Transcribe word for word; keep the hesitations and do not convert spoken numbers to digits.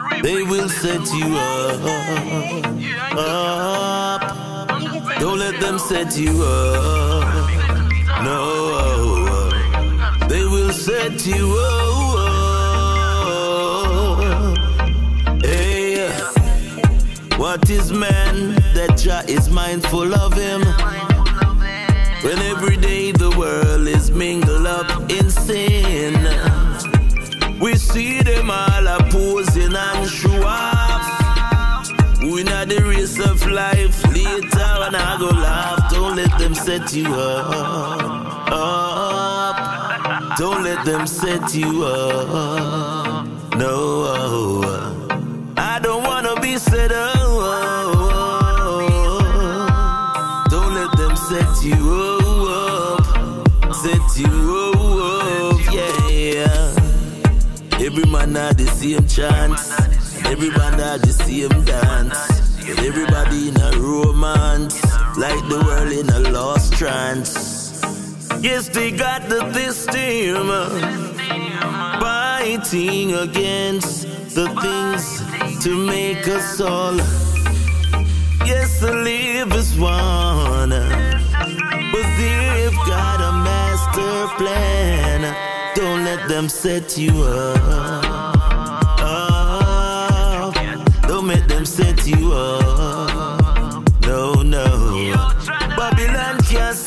They will set you up, up. Don't let them set you up. No, they will set you up. Hey, what is man that Jah is mindful of him? When every day the world is mingled up in sin. We see them all opposing and show off. We not the race of life. Later when I go laugh, don't let them set you up, up. Don't let them set you up. No, I don't wanna be set up. Don't let them set you up, set you up, yeah. Every man had the same chance. Every man had the same dance. Everybody in a romance, like the world in a lost trance. Yes, they got the system fighting against the things to make us all. Yes, to live as one, but they've got a master plan. Don't let them set you up, up. Don't make them set you up. No, no. Babylon can't